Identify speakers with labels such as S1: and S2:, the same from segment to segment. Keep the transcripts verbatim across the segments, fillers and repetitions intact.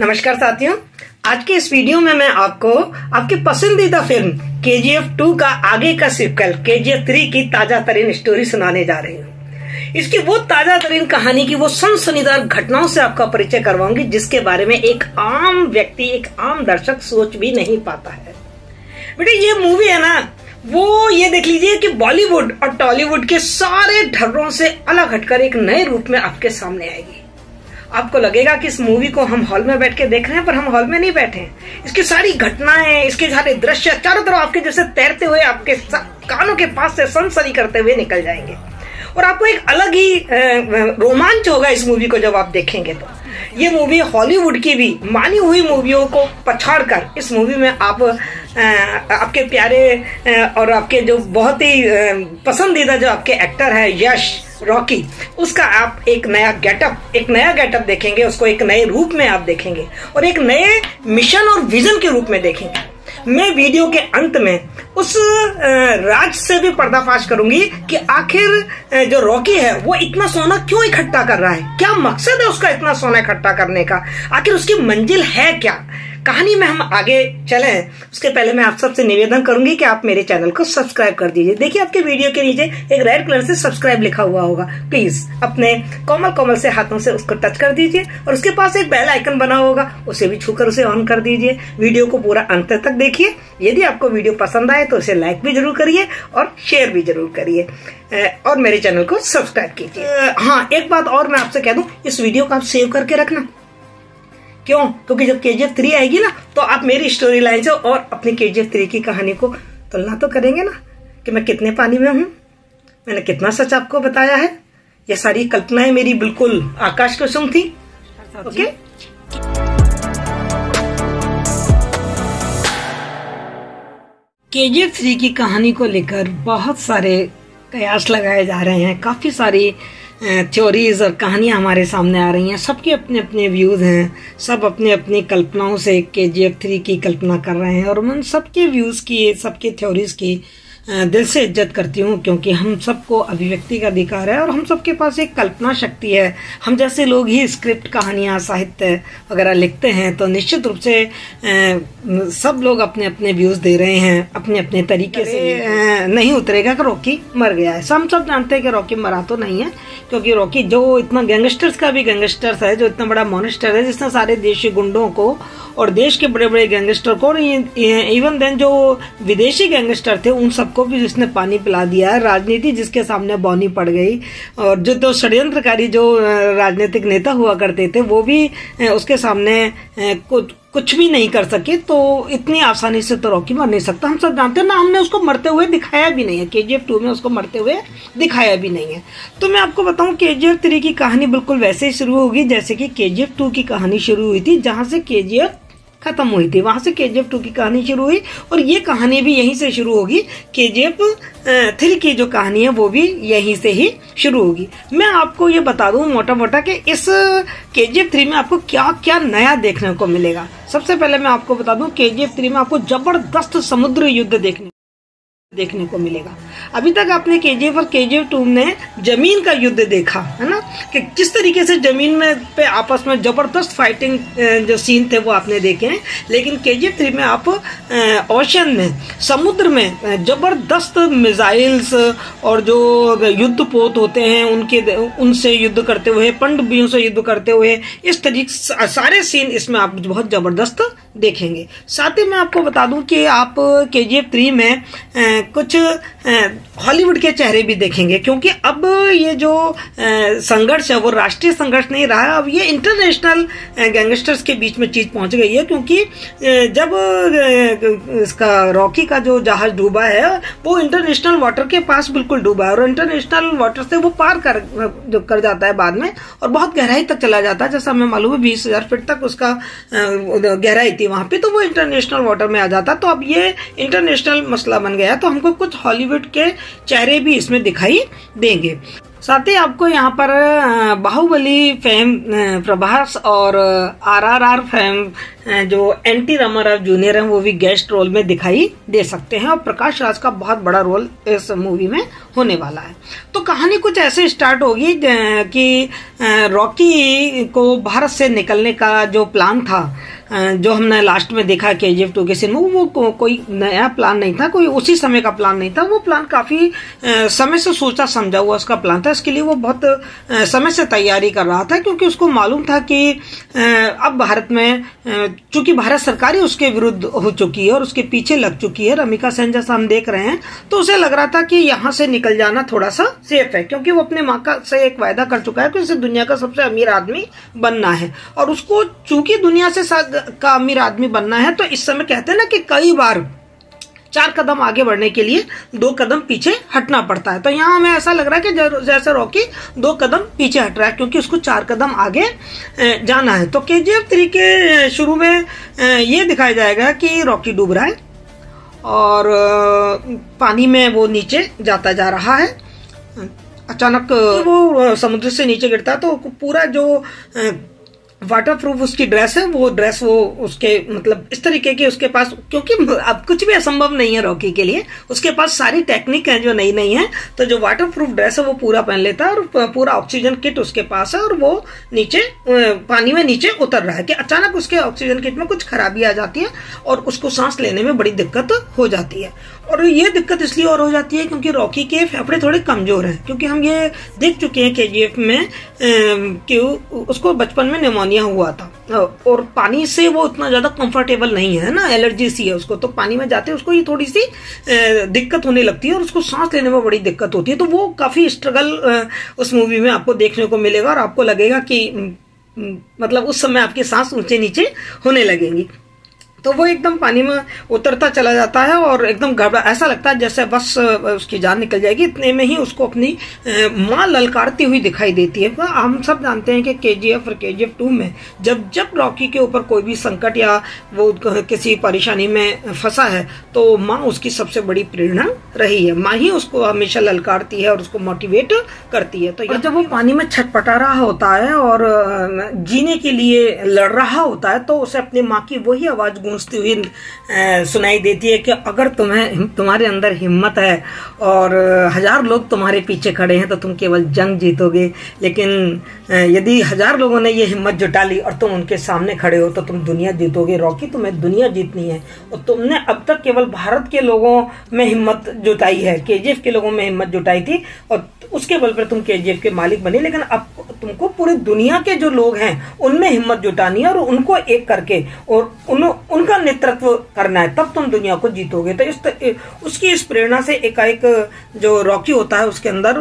S1: नमस्कार साथियों, आज के इस वीडियो में मैं आपको आपकी पसंदीदा फिल्म के जी एफ टू का आगे का सीक्वल के जी एफ थ्री की ताजा तरीन स्टोरी सुनाने जा रही हूँ। इसकी वो ताजा तरीन कहानी की वो सनसनीदार घटनाओं से आपका परिचय करवाऊंगी जिसके बारे में एक आम व्यक्ति, एक आम दर्शक सोच भी नहीं पाता है। बेटे ये मूवी है ना, वो ये देख लीजिए कि बॉलीवुड और टॉलीवुड के सारे ढर्रों से अलग हटकर एक नए रूप में आपके सामने आएगी। आपको लगेगा कि इस मूवी को हम हॉल में बैठ के देख रहे हैं, पर हम हॉल में नहीं बैठे हैं। इसकी सारी घटनाएं, इसके सारे दृश्य चारों तरफ आपके जैसे तैरते हुए आपके कानों के पास से सनसनी करते हुए निकल जाएंगे और आपको एक अलग ही रोमांच होगा इस मूवी को जब आप देखेंगे। तो ये मूवी हॉलीवुड की भी मानी हुई मूवियों को पछाड़कर इस मूवी में आप आपके प्यारे और आपके जो बहुत ही पसंदीदा जो आपके एक्टर है यश, रॉकी, उसका आप एक नया गेटअप एक नया गेटअप देखेंगे, उसको एक नए रूप में आप देखेंगे और एक नए मिशन और विजन के रूप में देखेंगे। मैं वीडियो के अंत में उस राज से भी पर्दाफाश करूंगी कि आखिर जो रॉकी है वो इतना सोना क्यों इकट्ठा कर रहा है, क्या मकसद है उसका इतना सोना इकट्ठा करने का, आखिर उसकी मंजिल है क्या। कहानी में हम आगे चलें उसके पहले मैं आप सबसे निवेदन करूंगी कि आप मेरे चैनल को सब्सक्राइब कर दीजिए। देखिए आपके वीडियो के नीचे एक रेड कलर से सब्सक्राइब लिखा हुआ होगा, प्लीज अपने कोमल कोमल से हाथों से उसको टच कर दीजिए और उसके पास एक बेल आइकन बना होगा, उसे भी छूकर उसे ऑन कर दीजिए। वीडियो को पूरा अंत तक देखिए। यदि आपको वीडियो पसंद आए तो उसे लाइक भी जरूर करिए और शेयर भी जरूर करिए और मेरे चैनल को सब्सक्राइब कीजिए। हाँ, एक बात और मैं आपसे कह दूं, इस वीडियो को आप सेव करके रखना। क्यों? क्योंकि जब के जी एफ थ्री आएगी ना तो आप मेरी स्टोरी लाइन से और अपनी के जी एफ थ्री की कहानी को तुलना तो करेंगे ना कि मैं कितने पानी में हूं, मैंने कितना सच आपको बताया है। ये सारी कल्पनाएं मेरी बिल्कुल आकाश कुसुम थी। ओके, के जी एफ थ्री की कहानी को लेकर बहुत सारे कयास लगाए जा रहे हैं, काफी सारी थ्योरीज और कहानियां हमारे सामने आ रही हैं। सबके अपने अपने व्यूज हैं, सब अपने अपनी कल्पनाओं से के जी एफ थ्री की कल्पना कर रहे हैं और मैं सबके व्यूज की, सबके थ्योरीज की दिल से इज्जत करती हूँ क्योंकि हम सबको अभिव्यक्ति का अधिकार है और हम सबके पास एक कल्पना शक्ति है। हम जैसे लोग ही स्क्रिप्ट, कहानियां, साहित्य वगैरह लिखते हैं तो निश्चित रूप से सब लोग अपने अपने व्यूज दे रहे हैं अपने अपने तरीके से। नहीं उतरेगा कि रॉकी मर गया है। हम सब जानते हैं कि रॉकी मरा तो नहीं है, क्योंकि रॉकी जो इतना गैंगस्टर्स का भी गैंगस्टर्स है, जो इतना बड़ा मॉन्स्टर है जिसने सारे देशी गुंडों को और देश के बड़े बड़े गैंगस्टर को, इवन देन जो विदेशी गैंगस्टर थे उन सबको भी जिसने पानी पिला दिया है। राजनीति जिसके सामने बौनी पड़ गई और जो तो षड्यंत्रकारी जो राजनीतिक नेता हुआ करते थे वो भी उसके सामने कुछ कुछ भी नहीं कर सके। तो इतनी आसानी से तो रॉकी मर नहीं सकता, हम सब जानते हैं ना। हमने उसको मरते हुए दिखाया भी नहीं है, के जी एफ टू में उसको मरते हुए दिखाया भी नहीं है। तो मैं आपको बताऊं के जी एफ थ्री की कहानी बिल्कुल वैसे ही शुरू होगी जैसे कि के जी एफ टू की कहानी शुरू हुई थी, जहां से के जी एफ खत्म हुई थी वहां से के जी एफ टू की कहानी शुरू हुई और ये कहानी भी यहीं से शुरू होगी। के जी एफ थ्री की जो कहानी है वो भी यहीं से ही शुरू होगी। मैं आपको ये बता दूं मोटा मोटा कि इस के जी एफ थ्री में आपको क्या क्या नया देखने को मिलेगा। सबसे पहले मैं आपको बता दूं के जी एफ थ्री में आपको जबरदस्त समुद्र युद्ध देखने देखने को मिलेगा। अभी तक आपने के जी एफ और के जी एफ टू में जमीन का युद्ध देखा है ना, कि किस तरीके से जमीन में पे आपस में जबरदस्त फाइटिंग जो सीन थे वो आपने देखे हैं। लेकिन के जी एफ थ्री में आप ओशन में, समुद्र में जबरदस्त मिसाइल्स और जो युद्ध पोत होते हैं उनके उनसे युद्ध करते हुए, पनडुब्बियों से युद्ध करते हुए, इस तरीके सारे सीन इसमें आप बहुत जबरदस्त देखेंगे। साथ ही मैं आपको बता दूं कि आप के जी एफ थ्री में कुछ हॉलीवुड के चेहरे भी देखेंगे, क्योंकि अब ये जो संघर्ष है वो राष्ट्रीय संघर्ष नहीं रहा है, अब ये इंटरनेशनल गैंगस्टर्स के बीच में चीज पहुंच गई है। क्योंकि जब इसका रॉकी का जो जहाज डूबा है वो इंटरनेशनल वाटर के पास बिल्कुल डूबा है और इंटरनेशनल वाटर से वो पार कर जो कर जाता है बाद में और बहुत गहराई तक चला जाता है। जैसा हमें मालूम है बीस हजार फीट तक उसका गहराई थी वहां पे, तो वो इंटरनेशनल वाटर में आ जाता। तो अब ये इंटरनेशनल मसला बन गया, तो हमको कुछ हॉलीवुड के चेहरे भी इसमें दिखाई देंगे। साथ ही आपको यहाँ पर बाहुबली फेम प्रभास और आरआरआर फेम जो एन टी रामाराव जूनियर हैं वो भी गेस्ट रोल में दिखाई दे सकते हैं और प्रकाश राज का बहुत बड़ा रोल इस मूवी में होने वाला है। तो कहानी कुछ ऐसे स्टार्ट होगी कि रॉकी को भारत से निकलने का जो प्लान था, जो हमने लास्ट में देखा के जी एफ टू के सीन में, वो को, कोई नया प्लान नहीं था, कोई उसी समय का प्लान नहीं था। वो प्लान काफी समय से सोचा समझा हुआ उसका प्लान था। इसके लिए वो बहुत समय से तैयारी कर रहा था, क्योंकि उसको मालूम था कि अब भारत में चूंकि भारत सरकार ही उसके विरुद्ध हो चुकी है और उसके पीछे लग चुकी है, रमिका सेन जैसा हम देख रहे हैं, तो उसे लग रहा था कि यहाँ से निकल जाना थोड़ा सा सेफ है, क्योंकि वो अपने माँ का से एक वायदा कर चुका है कि उसे दुनिया का सबसे अमीर आदमी बनना है। और उसको चूंकि दुनिया से का अमीर आदमी बनना है, तो इस समय कहते हैं ना कि कई बार चार कदम आगे बढ़ने के लिए दो कदम पीछे हटना पड़ता है। तो यहाँ हमें ऐसा लग रहा है कि जैसे रॉकी दो कदम पीछे हट रहा है, क्योंकि उसको चार कदम आगे जाना है। तो के जी एफ थ्री के शुरू में ये दिखाया जाएगा कि रॉकी डूब रहा है और पानी में वो नीचे जाता जा रहा है। अचानक वो समुद्र से नीचे गिरता है, तो पूरा जो वाटर प्रूफ उसकी ड्रेस है, वो ड्रेस वो उसके मतलब इस तरीके की उसके पास, क्योंकि अब कुछ भी असंभव नहीं है रॉकी के लिए, उसके पास सारी टेक्निक है जो नई नई है। तो जो वाटर प्रूफ ड्रेस है वो पूरा पहन लेता है और पूरा ऑक्सीजन किट उसके पास है और वो नीचे पानी में नीचे उतर रहा है कि अचानक उसके ऑक्सीजन किट में कुछ खराबी आ जाती है और उसको सांस लेने में बड़ी दिक्कत हो जाती है। और ये दिक्कत इसलिए और हो जाती है क्योंकि रॉकी के फेफड़े थोड़े कमजोर हैं, क्योंकि हम ये देख चुके हैं के जी एफ में कि उसको बचपन में निमोनिया हुआ था और पानी से वो उतना ज्यादा कंफर्टेबल नहीं है ना, एलर्जी सी है उसको, तो पानी में जाते उसको ये थोड़ी सी दिक्कत होने लगती है और उसको सांस लेने में बड़ी दिक्कत होती है। तो वो काफी स्ट्रगल उस मूवी में आपको देखने को मिलेगा और आपको लगेगा कि मतलब उस समय आपकी सांस ऊंचे नीचे होने लगेंगी। तो वो एकदम पानी में उतरता चला जाता है और एकदम घबरा, ऐसा लगता है जैसे बस उसकी जान निकल जाएगी। इतने में ही उसको अपनी माँ ललकारती हुई दिखाई देती है। हम सब जानते हैं कि के जी एफ और के जी एफ टू में जब जब रॉकी के ऊपर कोई भी संकट या वो किसी परेशानी में फंसा है तो माँ उसकी सबसे बड़ी प्रेरणा रही है। माँ ही उसको हमेशा ललकारती है और उसको मोटिवेट करती है। तो जब वो पानी में छटपटा रहा होता है और जीने के लिए लड़ रहा होता है तो उसे अपनी माँ की वही आवाज गूंजती हुई सुनाई देती है कि अगर तुम्हें तुम्हारे अंदर हिम्मत है और हजार लोग तुम्हारे पीछे खड़े हैं तो तुम केवल जंग जीतोगे, लेकिन यदि हजार लोगों ने ये हिम्मत जुटा ली और तुम उनके सामने खड़े हो तो तुम दुनिया जीतोगे। रॉकी, तुम्हें दुनिया जीतनी है और तुमने अब तक केवल भारत के लोगों में हिम्मत जुटाई है, के जी एफ के लोगों में हिम्मत जुटाई थी और उसके बल पर तुम के जी एफ के मालिक बने, लेकिन अब तुमको पूरी दुनिया के जो लोग हैं उनमें हिम्मत जुटानी है और उनको एक करके और उन, उनका नेतृत्व करना है, तब तुम दुनिया को जीतोगे। तो इस उसकी इस प्रेरणा से एकाएक जो रॉकी होता है उसके अंदर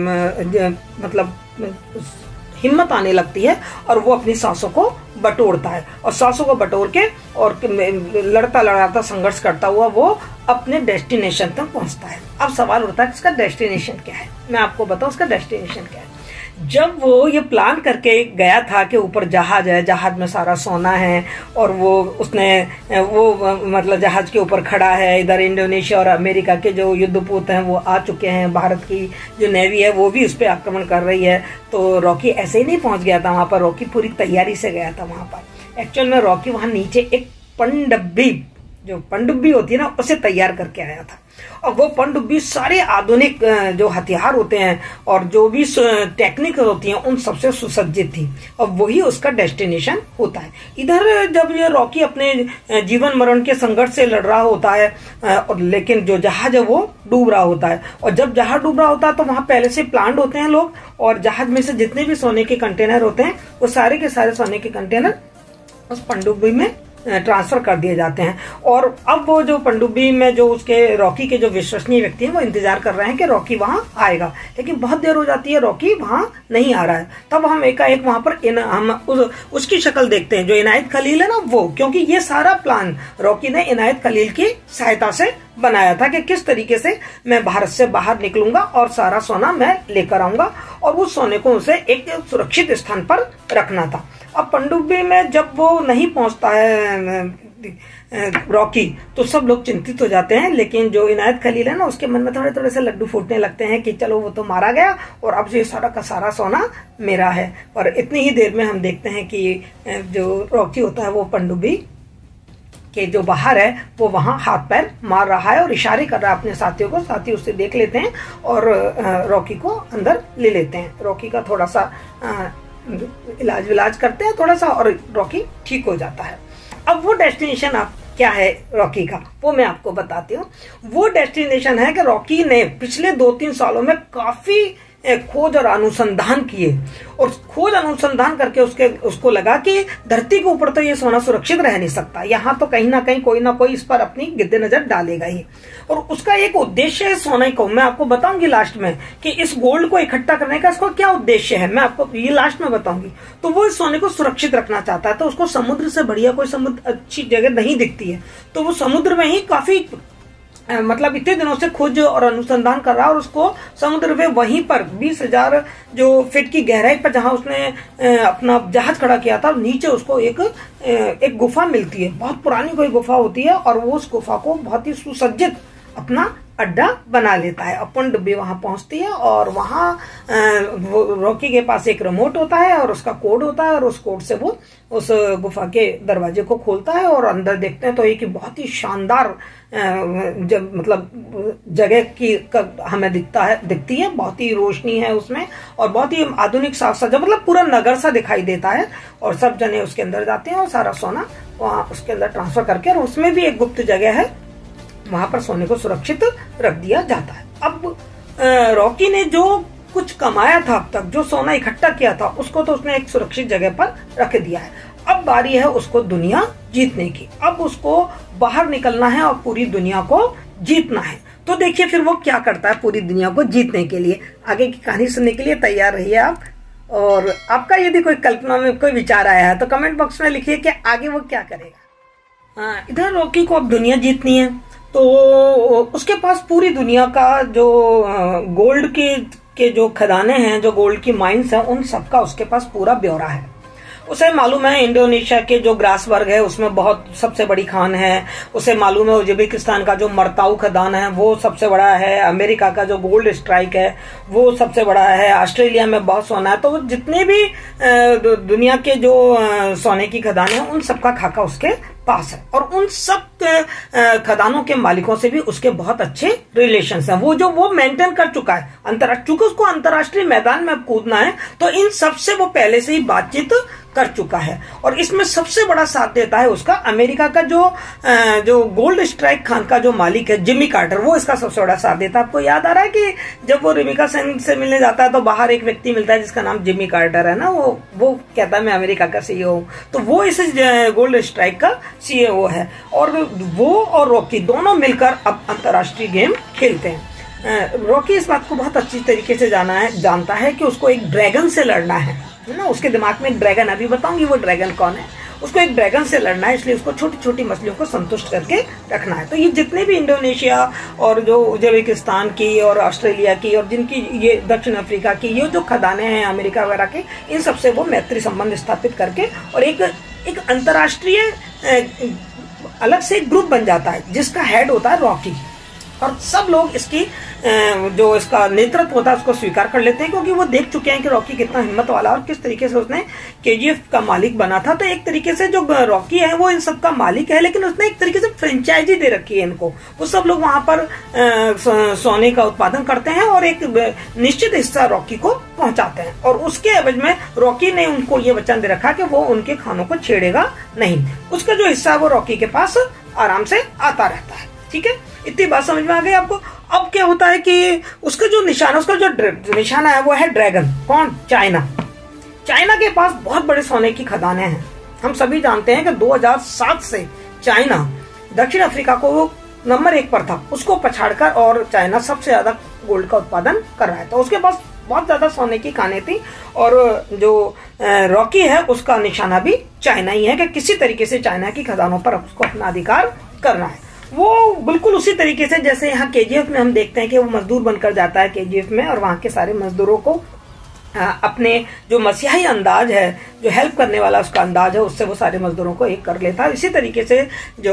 S1: मतलब हिम्मत आने लगती है और वो अपनी सांसों को बटोरता है और सांसों को बटोर के और लड़ता लड़ाता संघर्ष करता हुआ वो अपने डेस्टिनेशन तक पहुंचता है। अब सवाल उठता है उसका डेस्टिनेशन क्या है। मैं आपको बताऊं उसका डेस्टिनेशन क्या है। जब वो ये प्लान करके गया था कि ऊपर जहाज है, जहाज में सारा सोना है और वो उसने वो मतलब जहाज के ऊपर खड़ा है, इधर इंडोनेशिया और अमेरिका के जो युद्धपोत हैं वो आ चुके हैं, भारत की जो नेवी है वो भी उस पर आक्रमण कर रही है। तो रॉकी ऐसे ही नहीं पहुंच गया था वहां पर, रॉकी पूरी तैयारी से गया था वहां पर। एक्चुअल में रॉकी वहां नीचे एक पनडुब्बी, जो पनडुब्बी होती है ना, उसे तैयार करके आया था और वो पनडुब्बी सारे आधुनिक जो हथियार होते हैं और जो भी टेक्निक होती हैं उन सबसे सुसज्जित थी और वही उसका डेस्टिनेशन होता है। इधर जब ये रॉकी अपने जीवन मरण के संघर्ष से लड़ रहा होता है और लेकिन जो जहाज है वो डूब रहा होता है और जब जहाज डूब रहा होता है तो वहां पहले से प्लान्ड होते हैं लोग और जहाज में से जितने भी सोने के कंटेनर होते हैं वो सारे के सारे सोने के कंटेनर उस पनडुब्बी में ट्रांसफर कर दिए जाते हैं। और अब वो जो पनडुब्बी में जो उसके रॉकी के जो विश्वसनीय व्यक्ति हैं वो इंतजार कर रहे हैं कि रॉकी वहां आएगा, लेकिन बहुत देर हो जाती है, रॉकी वहां नहीं आ रहा है। तब हम एकाएक वहां पर इन, हम उस, उसकी शक्ल देखते हैं जो इनायत खलील है ना वो, क्योंकि ये सारा प्लान रॉकी ने इनायत खलील की सहायता से बनाया था कि किस तरीके से मैं भारत से बाहर निकलूंगा और सारा सोना मैं लेकर आऊंगा और उस सोने को उसे एक सुरक्षित स्थान पर रखना था। अब पनडुब्बी में जब वो नहीं पहुंचता है रॉकी, तो सब लोग चिंतित हो जाते हैं। लेकिन जो इनायत खलील है ना, उसके मन में थोड़े थोड़े से लड्डू फूटने लगते हैं कि चलो वो तो मारा गया और अब ये सारा का सारा सोना मेरा है। और इतनी ही देर में हम देखते हैं कि जो रॉकी होता है वो पनडुब्बी के जो बाहर है वो वहां हाथ पैर मार रहा है और इशारे कर रहा है अपने साथियों को। साथी उससे देख लेते हैं और रॉकी को अंदर ले लेते हैं। रॉकी का थोड़ा सा इलाज विलाज करते हैं थोड़ा सा और रॉकी ठीक हो जाता है। अब वो डेस्टिनेशन आप क्या है रॉकी का, वो मैं आपको बताती हूँ। वो डेस्टिनेशन है कि रॉकी ने पिछले दो तीन सालों में काफी खोज और अनुसंधान किए और खोज अनुसंधान करके उसके उसको लगा कि धरती के ऊपर तो ये सोना सुरक्षित रह नहीं सकता, यहाँ तो कहीं ना कहीं कोई ना कोई इस पर अपनी गिद्दे नजर डालेगा ही। और उसका एक उद्देश्य है सोने को, मैं आपको बताऊंगी लास्ट में कि इस गोल्ड को इकट्ठा करने का इसको क्या उद्देश्य है, मैं आपको ये लास्ट में बताऊंगी। तो वो इस सोने को सुरक्षित रखना चाहता है, तो उसको समुद्र से बढ़िया कोई समुद्र अच्छी जगह नहीं दिखती है, तो वो समुद्र में ही काफी मतलब इतने दिनों से खोज और अनुसंधान कर रहा है और उसको समुद्र में वहीं पर बीस हजार जो फीट की गहराई पर जहां उसने अपना जहाज खड़ा किया था, नीचे उसको एक एक गुफा मिलती है, बहुत पुरानी कोई गुफा होती है और वो उस गुफा को बहुत ही सुसज्जित अपना अड्डा बना लेता है। अपन डब्बी वहां पहुंचती है और वहां रॉकी के पास एक रिमोट होता है और उसका कोड होता है और उस कोड से वो उस गुफा के दरवाजे को खोलता है और अंदर देखते हैं तो एक बहुत ही शानदार जब मतलब जगह की हमें दिखता है दिखती है, बहुत ही रोशनी है उसमें और बहुत ही आधुनिक साज सज्जा, मतलब पूरा नगर सा दिखाई देता है। और सब जने उसके अंदर जाते हैं और सारा सोना वहां उसके अंदर ट्रांसफर करके, और उसमें भी एक गुप्त जगह है, वहां पर सोने को सुरक्षित रख दिया जाता है। अब रॉकी ने जो कुछ कमाया था अब तक, जो सोना इकट्ठा किया था, उसको तो उसने एक सुरक्षित जगह पर रख दिया है। अब बारी है उसको दुनिया जीतने की, अब उसको बाहर निकलना है और पूरी दुनिया को जीतना है। तो देखिए फिर वो क्या करता है पूरी दुनिया को जीतने के लिए। आगे की कहानी सुनने के लिए तैयार रहिए आप, और आपका यदि कोई कल्पना में कोई विचार आया है तो कमेंट बॉक्स में लिखिए कि आगे वो क्या करेगा। हाँ, इधर रॉकी को अब दुनिया जीतनी है, तो उसके पास पूरी दुनिया का जो गोल्ड के के जो खदाने हैं, जो गोल्ड की माइंस हैं, उन सबका उसके पास पूरा ब्यौरा है। उसे मालूम है इंडोनेशिया के जो ग्रासबर्ग है उसमें बहुत सबसे बड़ी खान है, उसे मालूम है उज्बेकिस्तान का जो मरताऊ खदान है वो सबसे बड़ा है, अमेरिका का जो गोल्ड स्ट्राइक है वो सबसे बड़ा है, ऑस्ट्रेलिया में बहुत सोना है। तो जितने भी दुनिया के जो सोने की खदान है उन सबका खाका उसके पास है और उन सब खदानों के मालिकों से भी उसके बहुत अच्छे रिलेशंस हैं। वो जो वो मेंटेन कर चुका है अंतरराष्ट्रीय, चूंकि उसको अंतरराष्ट्रीय मैदान में कूदना है तो इन सबसे वो पहले से ही बातचीत कर चुका है। और इसमें सबसे बड़ा साथ देता है उसका अमेरिका का जो जो गोल्ड स्ट्राइक खान का जो मालिक है जिमी कार्टर, वो इसका सबसे बड़ा साथ देता है। आपको याद आ रहा है कि जब वो रिमिका सेन से मिलने जाता है तो बाहर एक व्यक्ति मिलता है जिसका नाम जिमी कार्टर है ना, वो वो कहता है मैं अमेरिका का सीईओ हूँ, तो वो इस गोल्ड स्ट्राइक का सीईओ है। और वो और रॉकी दोनों मिलकर अब अंतरराष्ट्रीय गेम खेलते हैं। रॉकी इस बात को बहुत अच्छी तरीके से जाना है जानता है कि उसको एक ड्रैगन से लड़ना है ना, उसके दिमाग में एक ड्रैगन, अभी बताऊंगी वो ड्रैगन कौन है, उसको एक ड्रैगन से लड़ना है, इसलिए उसको छोटी छोटी मछलियों को संतुष्ट करके रखना है। तो ये जितने भी इंडोनेशिया और जो उज्बेकिस्तान की और ऑस्ट्रेलिया की और जिनकी ये दक्षिण अफ्रीका की ये जो खदाने हैं अमेरिका वगैरह के, इन सबसे वो मैत्री संबंध स्थापित करके और एक एक अंतर्राष्ट्रीय अलग से एक ग्रुप बन जाता है जिसका हेड होता है रॉकी। और सब लोग इसकी जो इसका नेतृत्व होता है उसको स्वीकार कर लेते हैं, क्योंकि वो देख चुके हैं कि रॉकी कितना हिम्मत वाला और किस तरीके से उसने केजीएफ का मालिक बना था। तो एक तरीके से जो रॉकी है वो इन सब का मालिक है, लेकिन उसने एक तरीके से फ्रेंचाइजी दे रखी है इनको। वो सब लोग वहां पर सोने का उत्पादन करते हैं और एक निश्चित हिस्सा रॉकी को पहुंचाते हैं, और उसके एवज में रॉकी ने उनको ये वचन दे रखा कि वो उनके खानों को छेड़ेगा नहीं। उसका जो हिस्सा है वो रॉकी के पास आराम से आता रहता है। ठीक है, इतनी बात समझ में आ गई आपको। अब क्या होता है कि उसका जो निशाना उसका जो निशाना है वो है ड्रैगन। कौन? चाइना। चाइना के पास बहुत बड़े सोने की खदानें हैं। हम सभी जानते हैं कि दो हज़ार सात से चाइना दक्षिण अफ्रीका को वो नंबर एक पर था, उसको पछाड़कर और चाइना सबसे ज्यादा गोल्ड का उत्पादन कर रहा है। तो उसके पास बहुत ज्यादा सोने की खानें थी, और जो रॉकी है उसका निशाना भी चाइना ही है कि किसी तरीके से चाइना की खदानों पर उसको अपना अधिकार करना है। वो बिल्कुल उसी तरीके से जैसे यहाँ केजीएफ में हम देखते हैं कि वो मजदूर बनकर जाता है केजीएफ में, और वहां के सारे मजदूरों को अपने जो मसीहाई अंदाज है, जो हेल्प करने वाला उसका अंदाज है, उससे वो सारे मजदूरों को एक कर लेता है। इसी तरीके से जो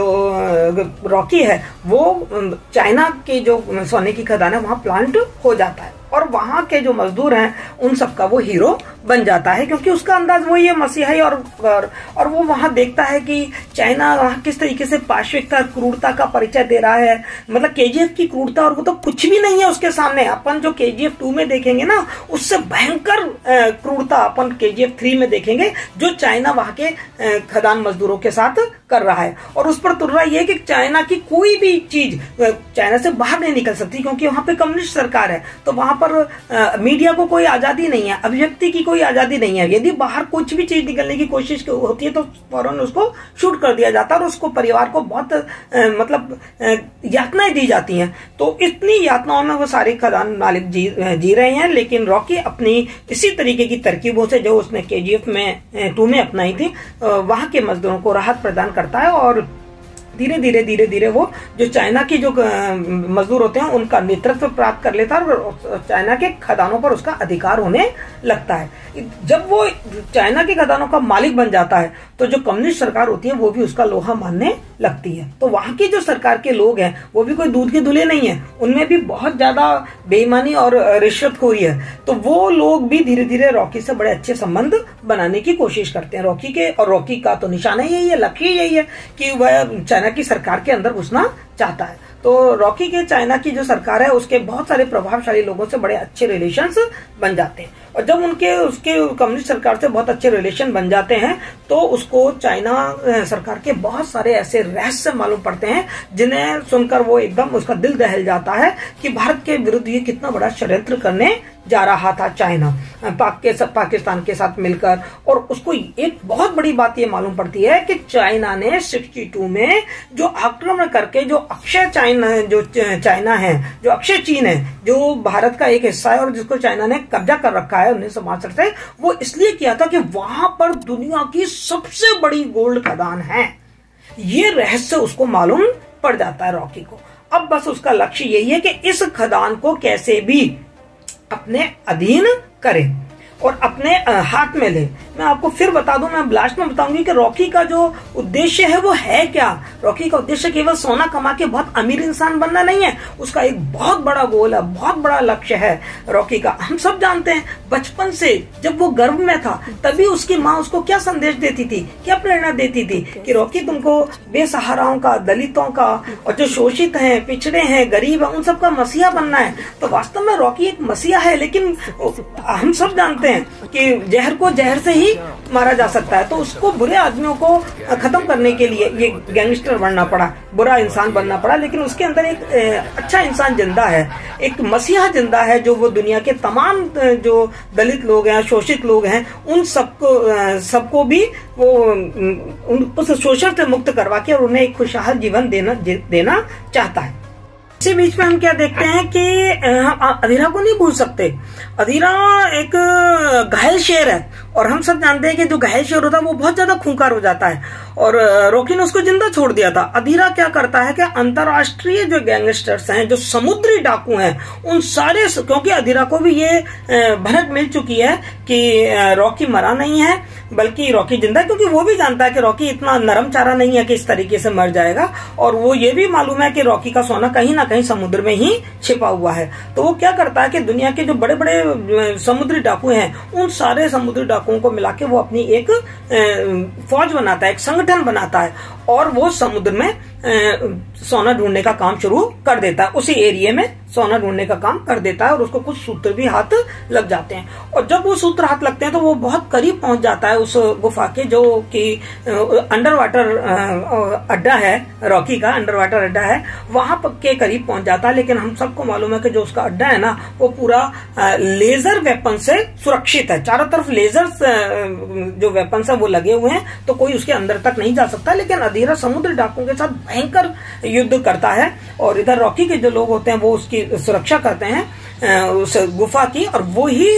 S1: रॉकी है वो चाइना के जो सोने की खदान है वहां प्लांट हो जाता है और वहां के जो मजदूर हैं उन सबका वो हीरो बन जाता है, क्योंकि उसका अंदाज वही है मसीहाई। और और, और वो वहां देखता है कि चाइना वहां किस तरीके से पाशविकता, क्रूरता का परिचय दे रहा है। मतलब केजीएफ की क्रूरता और वो तो कुछ भी नहीं है उसके सामने। अपन जो केजीएफ टू में देखेंगे ना, उससे भयंकर क्रूरता अपन केजीएफ थ्री में देखेंगे, जो चाइना वहां के खदान मजदूरों के साथ कर रहा है। और उस पर तुर्रा यह है कि चाइना की कोई भी चीज चाइना से बाहर नहीं निकल सकती, क्योंकि वहां पे कम्युनिस्ट सरकार है। तो वहां पर आ, मीडिया को कोई आजादी नहीं है, अभिव्यक्ति की कोई आजादी नहीं है। यदि बाहर कुछ भी चीज निकलने की कोशिश होती है तो फौरन उसको शूट कर दिया जाता है और उसको परिवार को बहुत आ, मतलब यातनाएं दी जाती हैं। तो इतनी यातनाओं में वो सारे खदान मालिक जी, जी रहे हैं। लेकिन रॉकी अपनी इसी तरीके की तरकीबों से जो उसने केजीएफ में टू में अपनाई थी, वहां के मजदूरों को राहत प्रदान करता है और धीरे धीरे धीरे धीरे वो जो चाइना की जो मजदूर होते हैं उनका नेतृत्व प्राप्त कर लेता है और चाइना के खदानों पर उसका अधिकार होने लगता है। जब वो चाइना के खदानों का मालिक बन जाता है तो जो कम्युनिस्ट सरकार होती है वो भी उसका लोहा मानने लगती है। तो वहां की जो सरकार के लोग हैं वो भी कोई दूध के धुले नहीं है, उनमें भी बहुत ज्यादा बेईमानी और रिश्वतखोरी है। तो वो लोग भी धीरे धीरे रॉकी से बड़े अच्छे संबंध बनाने की कोशिश करते हैं। रॉकी के और रॉकी का तो निशाना यही है, लक्ष्य यही है कि वह चाइना की सरकार के अंदर घुसना चाहता है। तो रॉकी के चाइना की जो सरकार है उसके बहुत सारे प्रभावशाली लोगों से बड़े अच्छे रिलेशंस बन जाते हैं। और जब उनके उसके कम्युनिस्ट सरकार से बहुत अच्छे रिलेशन बन जाते हैं तो उसको चाइना सरकार के बहुत सारे ऐसे रहस्य मालूम पड़ते हैं जिन्हें सुनकर वो एकदम उसका दिल दहल जाता है कि भारत के विरुद्ध ये कितना बड़ा षड्यंत्र करने जा रहा था चाइना पाक के पाकिस्तान के साथ मिलकर। और उसको एक बहुत बड़ी बात ये मालूम पड़ती है कि चाइना ने बासठ में जो आक्रमण करके जो अक्षय चाइना जो चाइना है, जो अक्षय चीन है, जो भारत का एक हिस्सा है और जिसको चाइना ने कब्जा कर रखा है उन्नीस सौ बासठ से, वो इसलिए किया था कि वहां पर दुनिया की सबसे बड़ी गोल्ड खदान है। ये रहस्य उसको मालूम पड़ जाता है रॉकी को। अब बस उसका लक्ष्य यही है कि इस खदान को कैसे भी अपने अधीन करे और अपने हाथ में ले। मैं आपको फिर बता दूं, मैं लास्ट में बताऊंगी कि रॉकी का जो उद्देश्य है वो है क्या। रॉकी का उद्देश्य केवल सोना कमा के बहुत अमीर इंसान बनना नहीं है, उसका एक बहुत बड़ा गोल है, बहुत बड़ा लक्ष्य है रॉकी का। हम सब जानते हैं बचपन से जब वो गर्भ में था तभी उसकी माँ उसको क्या संदेश देती थी, क्या प्रेरणा देती थी कि रॉकी तुमको बेसहाराओं का, दलितों का और जो शोषित हैं, पिछड़े हैं, गरीब है, उन सबका मसीहा बनना है। तो वास्तव में रॉकी एक मसीहा है, लेकिन हम सब जानते हैं कि जहर को जहर से ही मारा जा सकता है। तो उसको बुरे आदमियों को खत्म करने के लिए ये गैंगस्टर बनना पड़ा, बुरा इंसान बनना पड़ा। लेकिन उसके अंदर एक अच्छा इंसान जिंदा है, एक मसीहा जिंदा है, जो वो दुनिया के तमाम जो दलित लोग हैं, शोषित लोग हैं, उन सबको सबको भी वो उस शोषण से मुक्त करवा के और उन्हें एक खुशहाल जीवन देना देना चाहता है। इसी बीच में हम क्या देखते हैं कि हम अधीरा को नहीं भूल सकते। अधीरा एक घायल शेर है और हम सब जानते हैं कि जो घायल शेर होता है वो बहुत ज्यादा खूंखार हो जाता है और रॉकी ने उसको जिंदा छोड़ दिया था। अधीरा क्या करता है कि अंतरराष्ट्रीय जो गैंगस्टर्स हैं, जो समुद्री डाकू हैं, उन सारे, क्योंकि अधीरा को भी ये भनक मिल चुकी है कि रॉकी मरा नहीं है बल्कि रॉकी जिंदा है, क्योंकि वो भी जानता है कि रॉकी इतना नरम चारा नहीं है कि इस तरीके से मर जाएगा। और वो ये भी मालूम है कि रॉकी का सोना कहीं ना कहीं समुद्र में ही छिपा हुआ है। तो वो क्या करता है कि दुनिया के जो बड़े बड़े समुद्री डाकू हैं उन सारे समुद्री डाकुओं को मिला के वो अपनी एक फौज बनाता है, एक संगठन बनाता है और वो समुद्र में सोना ढूंढने का काम शुरू कर देता है। उसी एरिया में सोना ढूंढने का काम कर देता है और उसको कुछ सूत्र भी हाथ लग जाते हैं। और जब वो सूत्र हाथ लगते हैं तो वो बहुत करीब पहुंच जाता है उस गुफा के, जो कि अंडर वाटर अड्डा है, रॉकी का अंडर वाटर अड्डा है, वहां के करीब पहुंच जाता है। लेकिन हम सबको मालूम है कि जो उसका अड्डा है ना वो पूरा लेजर वेपन से सुरक्षित है, चारों तरफ लेजर जो वेपन है वो लगे हुए हैं, तो कोई उसके अंदर तक नहीं जा सकता। लेकिन अधीरा समुद्र डाकुओं के साथ भयंकर युद्ध करता है और इधर रॉकी के जो लोग होते हैं वो उसकी सुरक्षा करते हैं उस गुफा की। और वो ही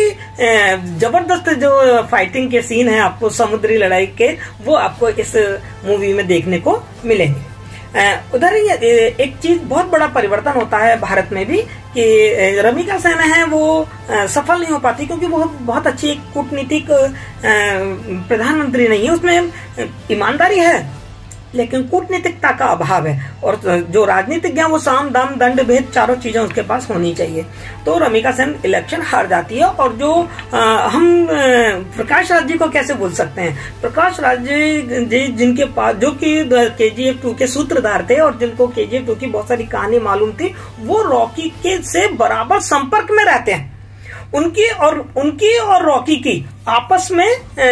S1: जबरदस्त जो फाइटिंग के सीन है आपको समुद्री लड़ाई के, वो आपको इस मूवी में देखने को मिलेंगे। उधर ही एक चीज बहुत बड़ा परिवर्तन होता है भारत में भी कि रमिका सेन है वो सफल नहीं हो पाती क्योंकि वो बहुत अच्छी एक कूटनीतिक प्रधानमंत्री नहीं है। उसमें ईमानदारी है लेकिन कूटनीतिकता का अभाव है, और जो राजनीतिज्ञ है वो साम दाम दंड भेद चारों चीजें उसके पास होनी चाहिए। तो रमिका सेन इलेक्शन हार जाती है। और जो आ, हम प्रकाश राज जी को कैसे भूल सकते हैं? प्रकाश राज जी जिनके पास जो कि केजीएफ टू के सूत्रधार थे और जिनको केजीएफ टू की बहुत सारी कहानी मालूम थी, वो रॉकी के से बराबर संपर्क में रहते हैं। उनकी और उनकी और रॉकी की आपस में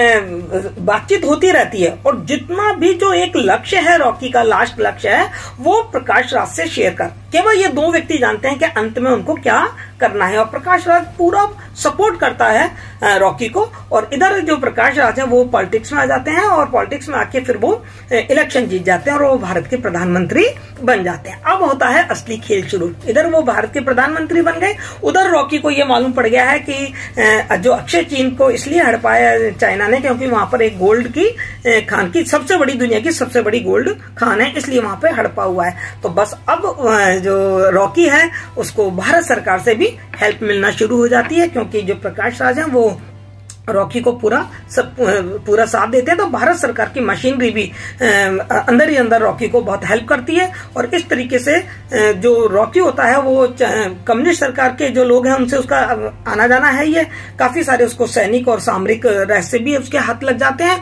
S1: बातचीत होती रहती है, और जितना भी जो एक लक्ष्य है रॉकी का, लास्ट लक्ष्य है, वो प्रकाश राज से शेयर कर। केवल ये दो व्यक्ति जानते हैं कि अंत में उनको क्या करना है, और प्रकाश राज पूरा सपोर्ट करता है रॉकी को। और इधर जो प्रकाश राज है वो पॉलिटिक्स में आ जाते हैं, और पॉलिटिक्स में आके फिर वो इलेक्शन जीत जाते हैं और वो भारत के प्रधानमंत्री बन जाते हैं। अब होता है असली खेल शुरू। इधर वो भारत के प्रधानमंत्री बन गए, उधर रॉकी को ये मालूम पड़ गया है कि जो अक्षय चीन को इसलिए हड़पाया चाइना ने क्योंकि वहां पर एक गोल्ड की खान की सबसे बड़ी, दुनिया की सबसे बड़ी गोल्ड खान है, इसलिए वहां पे हड़पा हुआ है। तो बस अब जो रॉकी है उसको भारत सरकार से भी हेल्प मिलना शुरू हो जाती है, क्योंकि जो प्रकाश राज है वो रॉकी को पूरा सब पूरा साथ देते हैं। तो भारत सरकार की मशीनरी भी अंदर ही अंदर रॉकी को बहुत हेल्प करती है, और इस तरीके से जो रॉकी होता है वो कम्युनिस्ट सरकार के जो लोग हैं उनसे उसका आना जाना है। ये काफी सारे उसको सैनिक और सामरिक रहस्य भी उसके हाथ लग जाते हैं,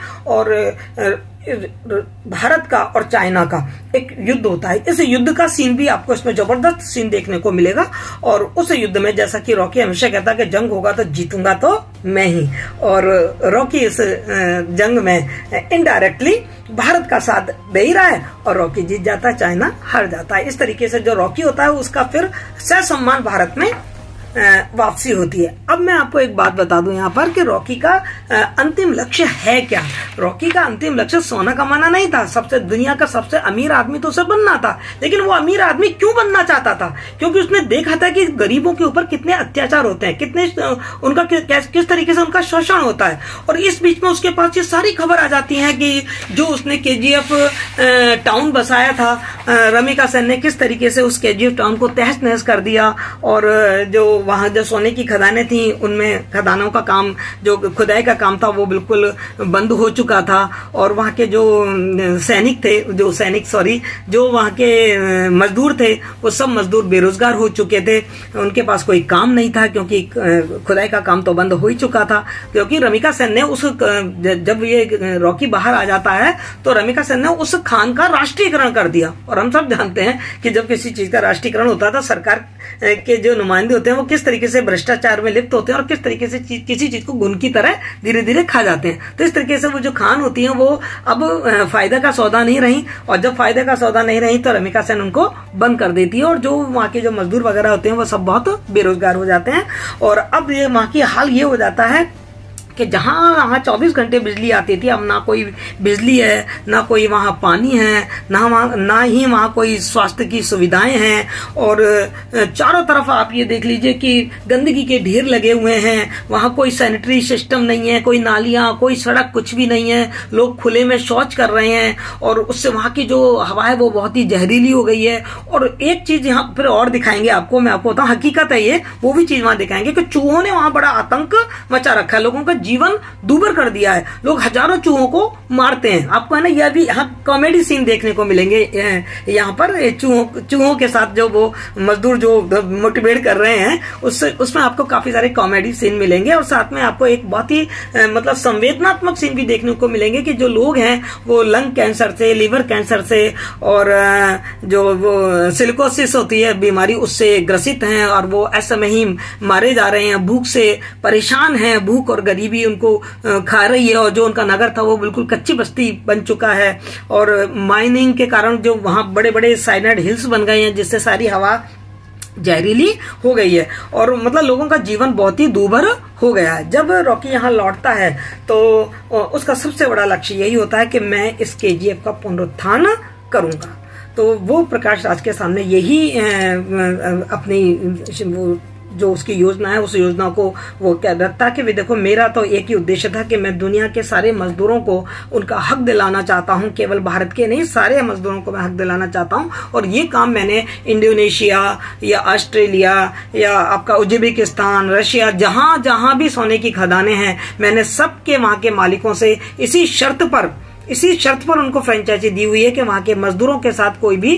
S1: और भारत का और चाइना का एक युद्ध होता है। इस युद्ध का सीन भी आपको इसमें जबरदस्त सीन देखने को मिलेगा। और उस युद्ध में जैसा कि रॉकी हमेशा कहता है कि जंग होगा तो जीतूंगा तो मैं ही, और रॉकी इस जंग में इनडायरेक्टली भारत का साथ दे ही रहा है और रॉकी जीत जाता है, चाइना हार जाता है। इस तरीके से जो रॉकी होता है उसका फिर सहसम्मान भारत में वापसी होती है। अब मैं आपको एक बात बता दूं यहाँ पर कि रॉकी का अंतिम लक्ष्य है क्या। रॉकी का अंतिम लक्ष्य सोना कमाना नहीं था, सबसे दुनिया का सबसे अमीर आदमी तो उसे बनना था। लेकिन वो अमीर आदमी क्यों बनना चाहता था? क्योंकि उसने देखा था कि गरीबों के ऊपर कितने अत्याचार होते हैं, कितने उनका किस, किस तरीके से उनका शोषण होता है। और इस बीच में उसके पास ये सारी खबर आ जाती है कि जो उसने केजीएफ टाउन बसाया था, रमिका सेन ने किस तरीके से उस केजीएफ टाउन को तहस नहस कर दिया, और जो वहां जो सोने की खदानें थी उनमें खदानों का काम, जो खुदाई का काम था वो बिल्कुल बंद हो चुका था। और वहां के जो सैनिक थे जो सैनिक सॉरी जो वहां के मजदूर थे वो सब मजदूर बेरोजगार हो चुके थे, उनके पास कोई काम नहीं था क्योंकि खुदाई का काम तो बंद हो ही चुका था। क्योंकि रमिका सेन ने उस जब ये रॉकी बाहर आ जाता है तो रमिका सेन ने उस खान का राष्ट्रीयकरण कर दिया। और हम सब जानते हैं कि जब किसी चीज का राष्ट्रीयकरण होता था सरकार के जो नुमाइंदे होते हैं वो किस तरीके से भ्रष्टाचार में लिप्त होते हैं और किस तरीके से चीज, किसी चीज को गुन की तरह धीरे धीरे खा जाते हैं। तो इस तरीके से वो जो खान होती हैं वो अब फायदा का सौदा नहीं रही, और जब फायदे का सौदा नहीं रही तो रमिका सेन उनको बंद कर देती है, और जो वहाँ के जो मजदूर वगैरह होते हैं वो सब बहुत बेरोजगार हो जाते हैं। और अब ये वहाँ की हाल ये हो जाता है कि जहाँ वहाँ चौबीस घंटे बिजली आती थी, अब ना कोई बिजली है, ना कोई वहाँ पानी है, ना वहाँ ना ही वहाँ कोई स्वास्थ्य की सुविधाएं हैं। और चारों तरफ आप ये देख लीजिए कि गंदगी के ढेर लगे हुए हैं, वहाँ कोई सैनिटरी सिस्टम नहीं है, कोई नालियाँ, कोई सड़क, कुछ भी नहीं है। लोग खुले में शौच कर रहे हैं, और उससे वहाँ की जो हवा है वो बहुत ही जहरीली हो गई है। और एक चीज यहाँ फिर और दिखाएंगे आपको, मैं आपको बताऊँ, हकीकत है ये, वो भी चीज वहाँ दिखाएंगे कि चूहों ने वहाँ बड़ा आतंक मचा रखा है, लोगों का जीवन दूभर कर दिया है। लोग हजारों चूहों को मारते हैं। आपको है ना यह भी यहाँ कॉमेडी सीन देखने को मिलेंगे यहाँ पर चूहों चूहों के साथ जो वो मजदूर जो मोटिवेट कर रहे हैं उससे उसमें आपको काफी सारे कॉमेडी सीन मिलेंगे। और साथ में आपको एक बहुत ही मतलब संवेदनात्मक सीन भी देखने को मिलेंगे कि जो लोग हैं वो लंग कैंसर से, लीवर कैंसर से और जो वो सिलिकोसिस होती है बीमारी उससे ग्रसित हैं, और वो ऐसे में ही मारे जा रहे हैं, भूख से परेशान हैं, भूख और गरीबी उनको खा रही है। और जो उनका नगर था वो बिल्कुल कच्ची बस्ती बन चुका है, और माइनिंग के कारण जो वहां बड़े बड़े साइनाइड हिल्स बन गए हैं जिससे सारी हवा जहरीली हो गई है, और मतलब लोगों का जीवन बहुत ही दूभर हो गया है। जब रॉकी यहाँ लौटता है तो उसका सबसे बड़ा लक्ष्य यही होता है कि मैं इस केजीएफ का पुनरुत्थान करूंगा। तो वो प्रकाश राज के सामने यही अपनी जो उसकी योजना है उस योजना को वो क्या रखता कि देखो मेरा तो एक ही उद्देश्य था कि मैं दुनिया के सारे मजदूरों को उनका हक दिलाना चाहता हूं, केवल भारत के नहीं सारे मजदूरों को मैं हक दिलाना चाहता हूं। और ये काम मैंने इंडोनेशिया या ऑस्ट्रेलिया या आपका उज्बेकिस्तान, रशिया, जहां जहां भी सोने की खदानें हैं, मैंने सबके वहां के मालिकों से इसी शर्त पर इसी शर्त पर उनको फ्रेंचाइजी दी हुई है कि वहां के मजदूरों के साथ कोई भी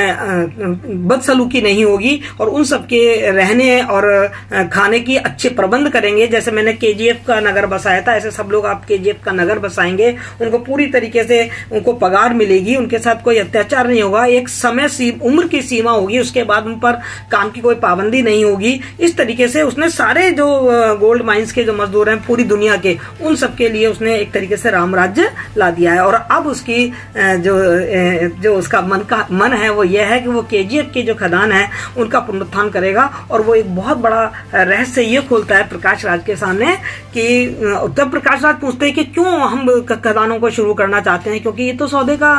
S1: बदसलूकी नहीं होगी और उन सबके रहने और खाने की अच्छे प्रबंध करेंगे। जैसे मैंने केजीएफ का नगर बसाया था, ऐसे सब लोग आप केजीएफ का नगर बसाएंगे, उनको पूरी तरीके से उनको पगार मिलेगी, उनके साथ कोई अत्याचार नहीं होगा, एक समय सी, उम्र की सीमा होगी, उसके बाद उन पर काम की कोई पाबंदी नहीं होगी। इस तरीके से उसने सारे जो गोल्ड माइंस के जो मजदूर हैं पूरी दुनिया के, उन सबके लिए उसने एक तरीके से राम राज्य ला दिया है। और अब उसकी जो जो उसका मन का मन है वो ये है कि वो केजीएफ की जो खदान है उनका पुनरुत्थान करेगा। और वो एक बहुत बड़ा रहस्य ये खोलता है प्रकाश राज के सामने कि तब प्रकाश राज पूछते हैं कि क्यों हम खदानों को शुरू करना चाहते हैं, क्योंकि ये तो सौदे का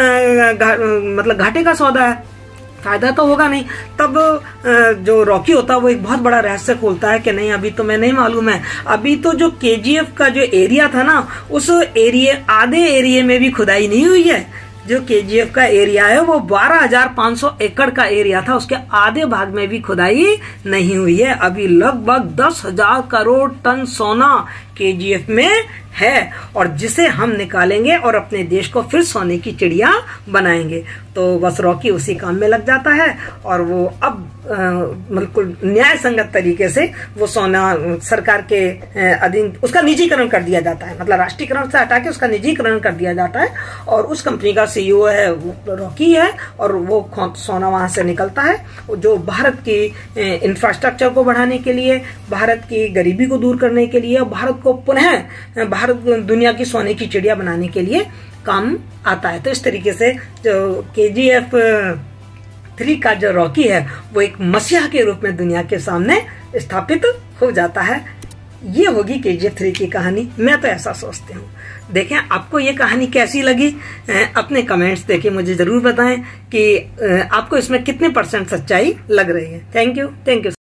S1: मतलब घाटे का सौदा है, फायदा तो होगा नहीं। तब जो रॉकी होता है वो एक बहुत बड़ा रहस्य खोलता है कि नहीं अभी तो मैं नहीं मालूम है, अभी तो जो केजीएफ का जो एरिया था ना उस एरिया आधे एरिया में भी खुदाई नहीं हुई है। जो केजीएफ का एरिया है वो बारह हजार पांच सौ एकड़ का एरिया था, उसके आधे भाग में भी खुदाई नहीं हुई है। अभी लगभग दस हजार करोड़ टन सोना केजीएफ में है और जिसे हम निकालेंगे और अपने देश को फिर सोने की चिड़िया बनाएंगे। तो बस रॉकी उसी काम में लग जाता है और वो अब बिल्कुल न्याय संगत तरीके से वो सोना सरकार के अधीन उसका निजीकरण कर दिया जाता है, मतलब राष्ट्रीयकरण से हटा के उसका निजीकरण कर दिया जाता है और उस कंपनी का सीईओ है वो रॉकी है और वो सोना वहां से निकलता है जो भारत की इंफ्रास्ट्रक्चर को बढ़ाने के लिए, भारत की गरीबी को दूर करने के लिए, भारत को पुनः भारत दुनिया की सोने की चिड़िया बनाने के लिए काम आता है। तो इस तरीके से जो केजीएफ थ्री का जो रॉकी है वो एक मसीहा के रूप में दुनिया के सामने स्थापित हो जाता है। ये होगी केजीएफ थ्री की कहानी, मैं तो ऐसा सोचती हूँ। देखें आपको ये कहानी कैसी लगी, अपने कमेंट्स देके मुझे जरूर बताएं कि आपको इसमें कितने परसेंट सच्चाई लग रही है। Thank you thank you.